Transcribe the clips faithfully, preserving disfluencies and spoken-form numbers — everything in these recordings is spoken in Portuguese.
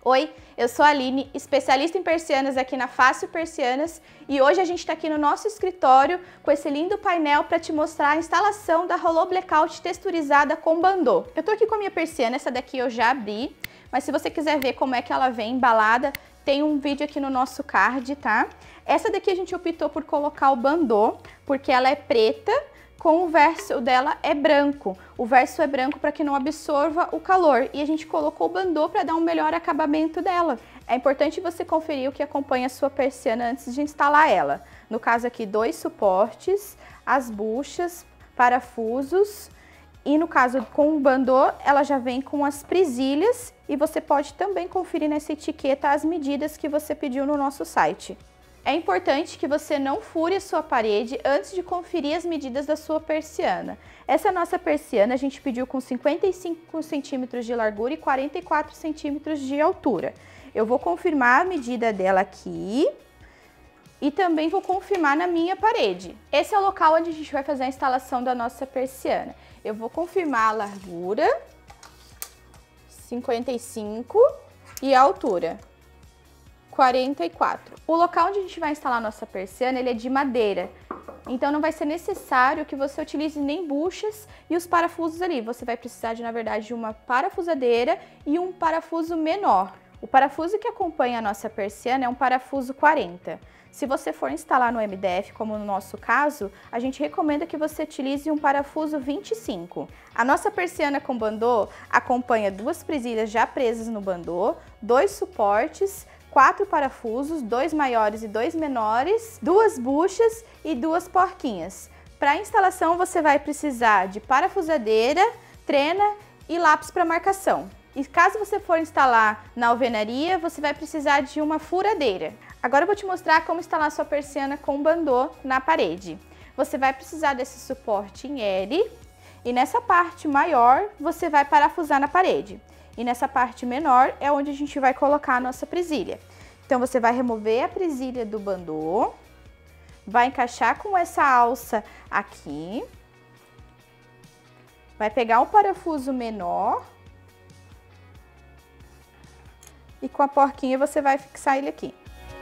Oi, eu sou a Aline, especialista em persianas aqui na Fácil Persianas, e hoje a gente está aqui no nosso escritório com esse lindo painel para te mostrar a instalação da Rolô Blackout texturizada com bandô. Eu tô aqui com a minha persiana, essa daqui eu já abri, mas se você quiser ver como é que ela vem embalada, tem um vídeo aqui no nosso card, tá? Essa daqui a gente optou por colocar o bandô, porque ela é preta, com o verso dela é branco. O verso é branco para que não absorva o calor. E a gente colocou o bandô para dar um melhor acabamento dela. É importante você conferir o que acompanha a sua persiana antes de instalar ela. No caso aqui, dois suportes, as buchas, parafusos. E no caso com o bandô, ela já vem com as presilhas. E você pode também conferir nessa etiqueta as medidas que você pediu no nosso site. É importante que você não fure a sua parede antes de conferir as medidas da sua persiana. Essa nossa persiana a gente pediu com cinquenta e cinco centímetros de largura e quarenta e quatro centímetros de altura. Eu vou confirmar a medida dela aqui e também vou confirmar na minha parede. Esse é o local onde a gente vai fazer a instalação da nossa persiana. Eu vou confirmar a largura, cinquenta e cinco, e a altura, quarenta e quatro. O local onde a gente vai instalar a nossa persiana, ele é de madeira. Então não vai ser necessário que você utilize nem buchas e os parafusos ali. Você vai precisar de, na verdade, de uma parafusadeira e um parafuso menor. O parafuso que acompanha a nossa persiana é um parafuso quarenta. Se você for instalar no M D F, como no nosso caso, a gente recomenda que você utilize um parafuso vinte e cinco. A nossa persiana com bandô acompanha duas presilhas já presas no bandô, dois suportes, quatro parafusos, dois maiores e dois menores, duas buchas e duas porquinhas. Para a instalação você vai precisar de parafusadeira, trena e lápis para marcação. E caso você for instalar na alvenaria, você vai precisar de uma furadeira. Agora eu vou te mostrar como instalar sua persiana com bandô na parede. Você vai precisar desse suporte em L e nessa parte maior você vai parafusar na parede. E nessa parte menor é onde a gente vai colocar a nossa presilha. Então você vai remover a presilha do bandô, vai encaixar com essa alça aqui, vai pegar o parafuso menor e com a porquinha você vai fixar ele aqui.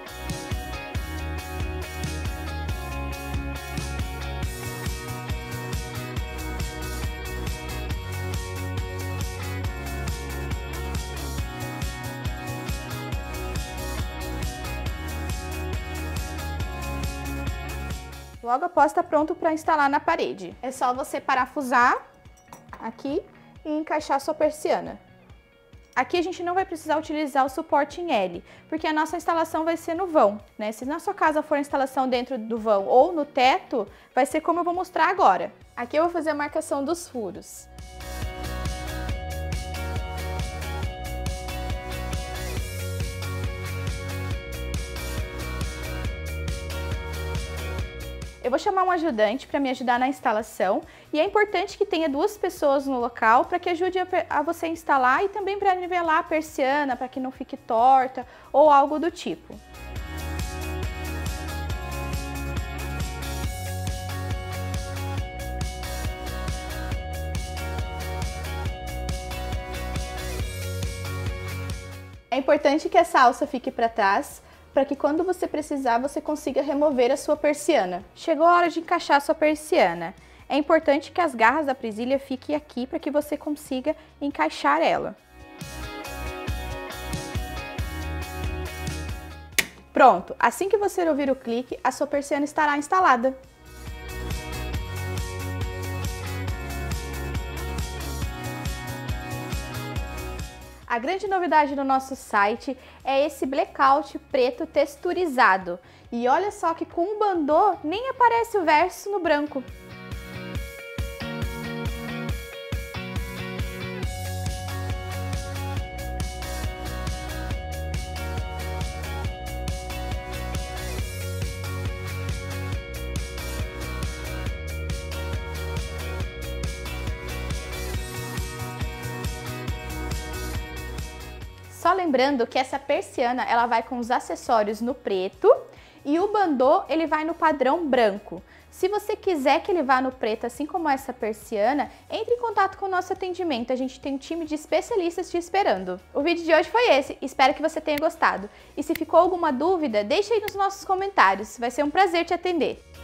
Logo após está pronto para instalar na parede. É só você parafusar aqui e encaixar sua persiana. Aqui a gente não vai precisar utilizar o suporte em L, porque a nossa instalação vai ser no vão, né? Se na sua casa for a instalação dentro do vão ou no teto, vai ser como eu vou mostrar agora. Aqui eu vou fazer a marcação dos furos. Eu vou chamar um ajudante para me ajudar na instalação e é importante que tenha duas pessoas no local para que ajude a, a você instalar e também para nivelar a persiana, para que não fique torta ou algo do tipo. É importante que essa alça fique para trás, para que quando você precisar, você consiga remover a sua persiana. Chegou a hora de encaixar a sua persiana. É importante que as garras da presilha fiquem aqui para que você consiga encaixar ela. Pronto! Assim que você ouvir o clique, a sua persiana estará instalada. A grande novidade do nosso site é esse blackout preto texturizado. E olha só que com o bandô nem aparece o verso no branco. Só lembrando que essa persiana ela vai com os acessórios no preto e o bandô ele vai no padrão branco. Se você quiser que ele vá no preto, assim como essa persiana, entre em contato com o nosso atendimento, a gente tem um time de especialistas te esperando. O vídeo de hoje foi esse, espero que você tenha gostado. E se ficou alguma dúvida, deixa aí nos nossos comentários, vai ser um prazer te atender.